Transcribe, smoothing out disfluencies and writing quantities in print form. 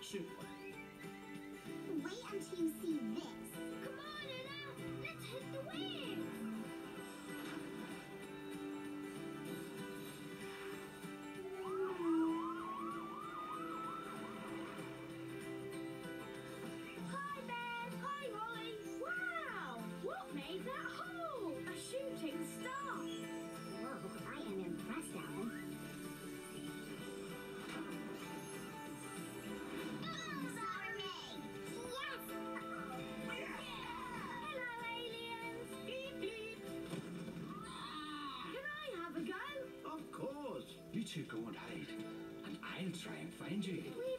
shoot. Wait until you see this. Come on, Ella! Let's hit the waves! Hi, Ben! Hi, Molly! Wow! What made that hole? A shooting star! Whoa, I am impressed, Alan. Hello, aliens! Beep, beep! Can I have a go? Of course. You two go and hide, and I'll try and find you. We